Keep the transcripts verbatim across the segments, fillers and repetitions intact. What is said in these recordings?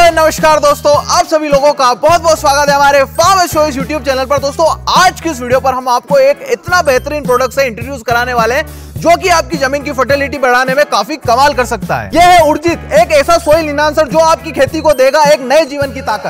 नमस्कार दोस्तों, आप सभी लोगों का बहुत बहुत स्वागत है हमारे फार्म चॉइस यूट्यूब चैनल पर। दोस्तों आज की इस वीडियो पर हम आपको एक इतना बेहतरीन प्रोडक्ट से इंट्रोड्यूस कराने वाले हैं जो कि आपकी जमीन की फर्टिलिटी बढ़ाने में काफी कमाल कर सकता है। यह है उर्जित, एक ऐसा सोइल इनहांसर जो आपकी खेती को देगा एक नए जीवन की ताकत।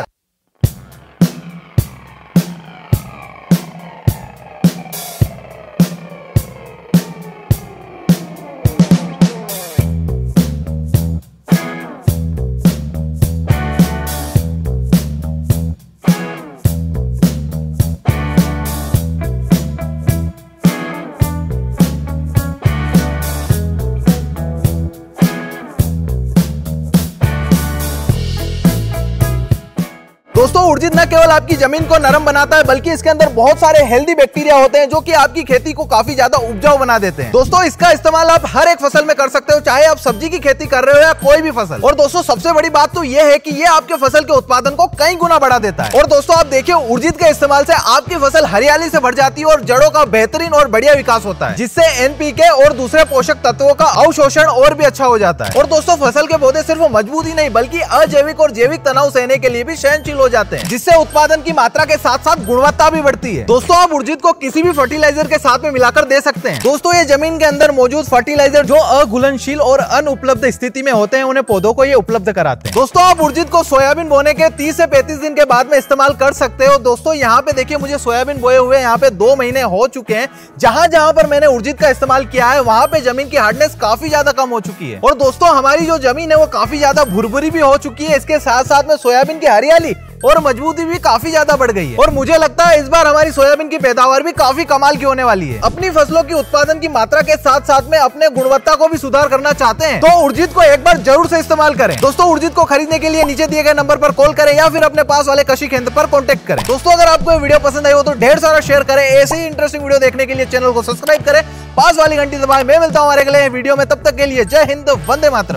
दोस्तों उर्जित न केवल आपकी जमीन को नरम बनाता है बल्कि इसके अंदर बहुत सारे हेल्दी बैक्टीरिया होते हैं जो कि आपकी खेती को काफी ज्यादा उपजाऊ बना देते हैं। दोस्तों इसका इस्तेमाल आप हर एक फसल में कर सकते हो, चाहे आप सब्जी की खेती कर रहे हो या कोई भी फसल। और दोस्तों सबसे बड़ी बात तो यह है कि ये आपके फसल के उत्पादन को कई गुना बढ़ा देता है। और दोस्तों आप देखिए उर्जित के इस्तेमाल से आपकी फसल हरियाली से भर जाती है और जड़ों का बेहतरीन और बढ़िया विकास होता है, जिससे एनपीके और दूसरे पोषक तत्वों का अवशोषण और भी अच्छा हो जाता है। और दोस्तों फसल के पौधे सिर्फ मजबूत ही नहीं बल्कि अजैविक और जैविक तनाव सहने के लिए भी सहनशील हो जाते हैं, जिससे उत्पादन की मात्रा के साथ साथ गुणवत्ता भी बढ़ती है। दोस्तों आप उर्जित को किसी भी फर्टिलाइजर के साथ में मिलाकर दे सकते हैं। दोस्तों ये जमीन के अंदर मौजूद फर्टिलाइजर जो अघुलनशील और अनुपलब्ध स्थिति में होते हैं उन्हें पौधों को ये उपलब्ध कराते हैं। दोस्तों आप उर्जित को सोयाबीन बोने के तीस से पैंतीस दिन के बाद में इस्तेमाल कर सकते हो। दोस्तों यहाँ पे देखिए मुझे सोयाबीन बोए हुए यहाँ पे दो महीने हो चुके हैं। जहां जहां पर मैंने उर्जित का इस्तेमाल किया है वहां पे जमीन की हार्डनेस काफी ज्यादा कम हो चुकी है। और दोस्तों हमारी जो जमीन है वो काफी ज्यादा भुरभुरी भी हो चुकी है। इसके साथ साथ में सोयाबीन की हरियाली और मजबूती भी काफी ज्यादा बढ़ गई है। और मुझे लगता है इस बार हमारी सोयाबीन की पैदावार भी काफी कमाल की होने वाली है। अपनी फसलों की उत्पादन की मात्रा के साथ साथ में अपने गुणवत्ता को भी सुधार करना चाहते हैं तो उर्जित को एक बार जरूर से इस्तेमाल करें। दोस्तों उर्जित को खरीदने के लिए नीचे दिए गए नंबर पर कॉल करें या फिर अपने पास वाले कृषि केंद्र पर कॉन्टेक्ट करें। दोस्तों अगर आपको ये वीडियो पसंद आई हो तो ढेर सारा शेयर करें। ऐसे ही इंटरेस्टिंग वीडियो देखने के लिए चैनल को सब्सक्राइब करें, पास वाली घंटी दबाएं। मैं मिलता हूँ हमारे अगले वीडियो में, तब तक के लिए जय हिंद, वंदे मातरम।